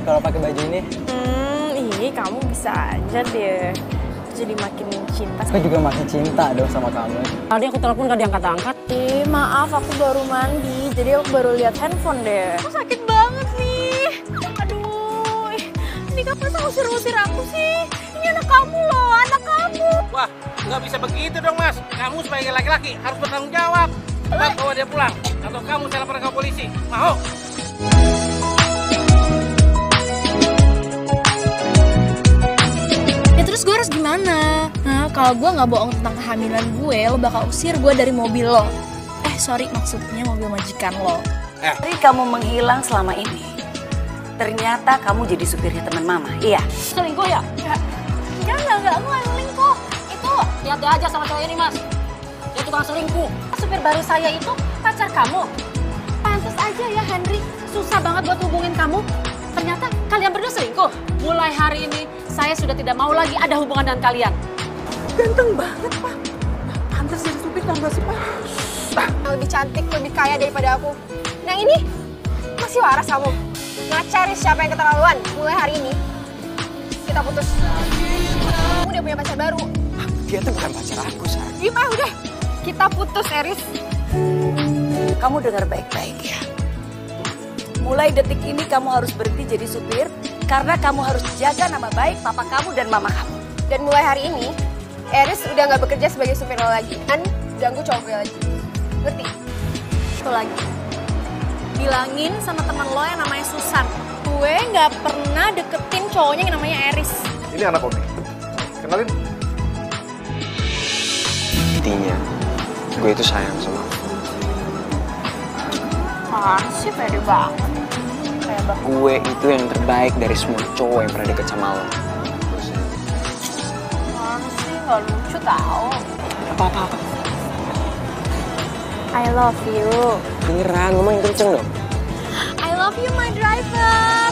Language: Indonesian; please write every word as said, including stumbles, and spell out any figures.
kalau pakai baju ini. Hmm, ini kamu bisa aja deh. Jadi makin cinta. Aku juga makin cinta dong sama kamu. Tadi aku telepon gak diangkat-angkat. Eh, maaf aku baru mandi, jadi aku baru lihat handphone deh. Aku sakit banget nih. Aduh, ini kapan masa usir-usir aku sih? Ini anak kamu loh, anak kamu. Wah, nggak bisa begitu dong mas. Kamu sebagai laki-laki harus bertanggung jawab. Cepat bawa dia pulang, atau kamu saya laporkan ke polisi. Mau? Ya terus gue harus gimana? Nah, kalau gue nggak bohong tentang kehamilan gue, lo bakal usir gue dari mobil lo. Eh, sorry, maksudnya mobil majikan lo. Eh. Dari kamu menghilang selama ini, ternyata kamu jadi supirnya teman mama, iya? Selingkuh ya? Enggak, enggak, enggak, aku nggak selingkuh. Itu hati-hati aja sama cowok ini mas. Dia tukang selingkuh. Supir baru saya itu pacar kamu. Pantes aja ya Henry, susah banget buat hubungin kamu. Ternyata kalian berdua selingkuh. Mulai hari ini saya sudah tidak mau lagi ada hubungan dengan kalian. Ganteng banget, Pak. Pantas jadi supir tau gak sih, Pak? Lebih cantik, lebih kaya daripada aku. Yang ini masih waras kamu. Nggak cari siapa yang keterlaluan. Mulai hari ini kita putus. Kamu udah punya pacar baru. Dia tuh bukan pacar aku, Sar. Diem ah udah. Kita putus, Eris. Kamu dengar baik-baik ya. Mulai detik ini kamu harus berhenti jadi supir karena kamu harus jaga nama baik papa kamu dan mama kamu. Dan mulai hari ini, Eris udah nggak bekerja sebagai supir lo lagi. Dan ganggu cowok gue lagi. Ngerti? Satu lagi. Bilangin sama teman lo yang namanya Susan. Gue nggak pernah deketin cowoknya yang namanya Eris. Ini anak Omi. Kenalin. Intinya, gue itu sayang sama aku. Apaan sih, pede banget. Kayak bak. Gue itu yang terbaik dari semua cowok yang pernah deket sama lo. Apaan sih, nggak lucu tau. Apa-apa. I love you. Beneran, ngomong yang kenceng dong. I love you, my driver.